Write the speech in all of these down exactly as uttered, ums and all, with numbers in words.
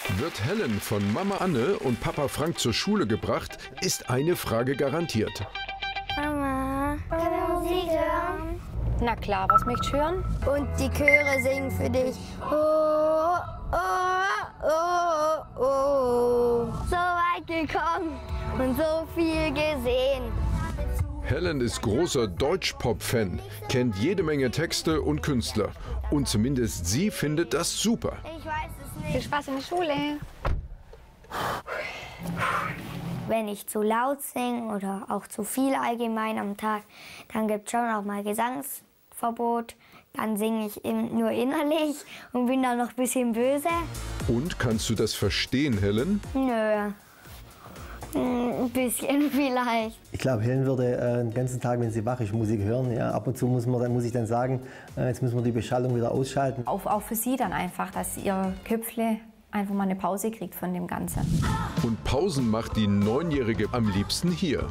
Wird Helen von Mama Anne und Papa Frank zur Schule gebracht, ist eine Frage garantiert. Mama, können wir Musik hören? Na klar, was möchtest du hören? Und die Chöre singen für dich. Oh, oh, oh, oh. So weit gekommen und so viel gesehen. Helen ist großer Deutsch-Pop-Fan, kennt jede Menge Texte und Künstler. Und zumindest sie findet das super. Ich weiß es nicht. Viel Spaß in der Schule. Wenn ich zu laut singe oder auch zu viel allgemein am Tag, dann gibt es schon auch mal Gesangsverbot. Dann singe ich nur innerlich und bin dann noch ein bisschen böse. Und kannst du das verstehen, Helen? Nö. Ein bisschen vielleicht. Ich glaube, Helen würde äh, den ganzen Tag, wenn sie wach ist, Musik hören. Ja, ab und zu muss, man, dann, muss ich dann sagen, äh, jetzt müssen wir die Beschallung wieder ausschalten. Auch, auch für sie dann einfach, dass ihr Köpfle einfach mal eine Pause kriegt von dem Ganzen. Und Pausen macht die Neunjährige am liebsten hier.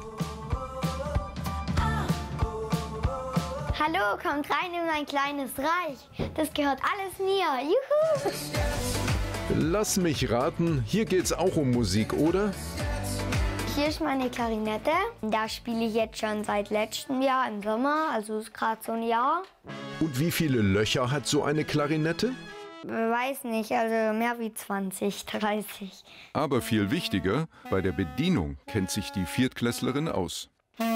Hallo, kommt rein in mein kleines Reich. Das gehört alles mir. Juhu! Lass mich raten, hier geht's auch um Musik, oder? Hier ist meine Klarinette. Da spiele ich jetzt schon seit letztem Jahr im Sommer, also ist gerade so ein Jahr. Und wie viele Löcher hat so eine Klarinette? Weiß nicht, also mehr wie zwanzig, dreißig. Aber viel wichtiger, bei der Bedienung kennt sich die Viertklässlerin aus.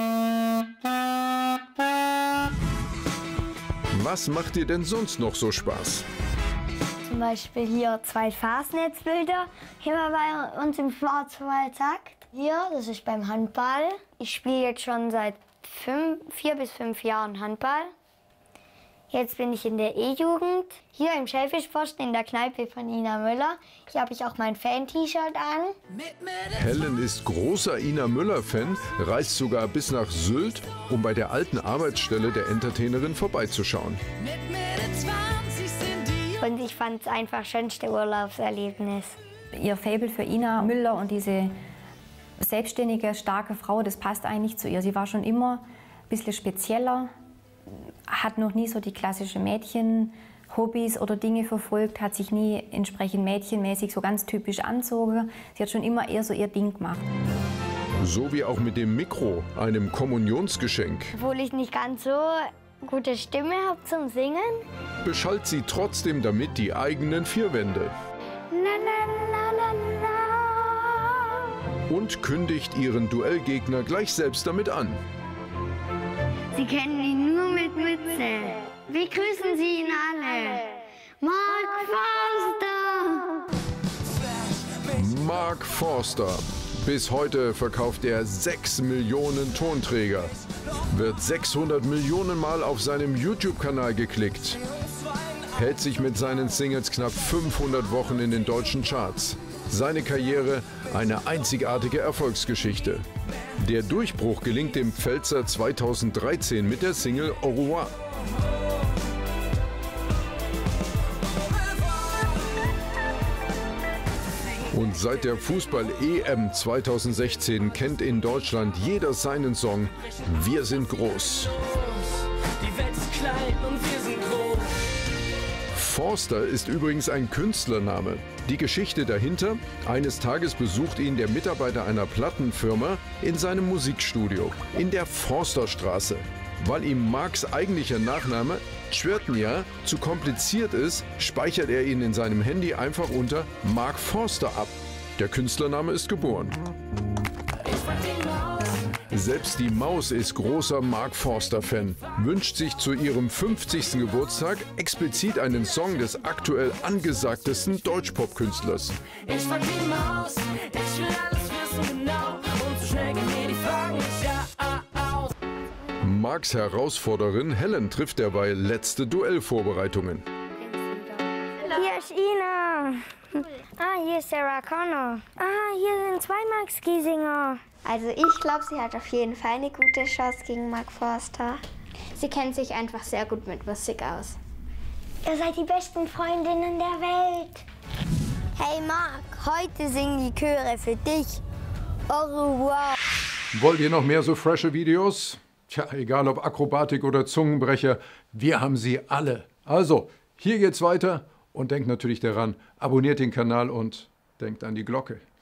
Was macht dir denn sonst noch so Spaß? Zum Beispiel hier zwei Fastnetzbilder, hier bei uns im Schwarzwaldtakt. Hier, das ist beim Handball. Ich spiele jetzt schon seit fünf, vier bis fünf Jahren Handball. Jetzt bin ich in der E-Jugend, hier im Schellfischposten in der Kneipe von Ina Müller. Hier habe ich auch mein Fan-T-Shirt an. Helen ist großer Ina Müller-Fan, reist sogar bis nach Sylt, um bei der alten Arbeitsstelle der Entertainerin vorbeizuschauen. Und ich fand es einfach das schönste Urlaubserlebnis. Ihr Faible für Ina Müller und diese selbstständige, starke Frau, das passt eigentlich zu ihr. Sie war schon immer ein bisschen spezieller, hat noch nie so die klassischen Mädchen-Hobbys oder Dinge verfolgt, hat sich nie entsprechend mädchenmäßig so ganz typisch anzogen. Sie hat schon immer eher so ihr Ding gemacht. So wie auch mit dem Mikro, einem Kommunionsgeschenk. Obwohl ich nicht ganz so gute Stimme habe zum Singen. Beschallt sie trotzdem damit die eigenen vier Wände. La, la, la, la, la. Und kündigt ihren Duellgegner gleich selbst damit an. Sie kennen ihn nur mit Mütze. Wir grüßen Sie ihn alle. Mark Forster! Mark Forster. Bis heute verkauft er sechs Millionen Tonträger. Wird sechshundert Millionen Mal auf seinem YouTube-Kanal geklickt. Hält sich mit seinen Singles knapp fünfhundert Wochen in den deutschen Charts. Seine Karriere eine einzigartige Erfolgsgeschichte. Der Durchbruch gelingt dem Pfälzer zweitausenddreizehn mit der Single Au revoir. Und seit der Fußball-E M zweitausendsechzehn kennt in Deutschland jeder seinen Song Wir sind groß. Die Welt ist klein und wir sind groß. Forster ist übrigens ein Künstlername. Die Geschichte dahinter: Eines Tages besucht ihn der Mitarbeiter einer Plattenfirma in seinem Musikstudio in der Forsterstraße. Weil ihm Marks eigentlicher Nachname Tschwirtnia zu kompliziert ist, speichert er ihn in seinem Handy einfach unter Mark Forster ab. Der Künstlername ist geboren. Selbst die Maus ist großer Mark Forster-Fan, wünscht sich zu ihrem fünfzigsten Geburtstag explizit einen Song des aktuell angesagtesten Deutschpop-Künstlers. Ich frag die Maus, ich will alles wissen genau und so schnell gehen mir die Fragen nicht aus. Marks Herausforderin Helen trifft derweil letzte Duellvorbereitungen. Hier ist Ina. Ah, hier ist Sarah Connor. Ah, hier sind zwei Max Giesinger. Also ich glaube, sie hat auf jeden Fall eine gute Chance gegen Mark Forster. Sie kennt sich einfach sehr gut mit Musik aus. Ihr seid die besten Freundinnen der Welt. Hey Mark, heute singen die Chöre für dich. Au revoir. Wollt ihr noch mehr so frische Videos? Tja, egal ob Akrobatik oder Zungenbrecher, wir haben sie alle. Also, hier geht's weiter und denkt natürlich daran, abonniert den Kanal und denkt an die Glocke.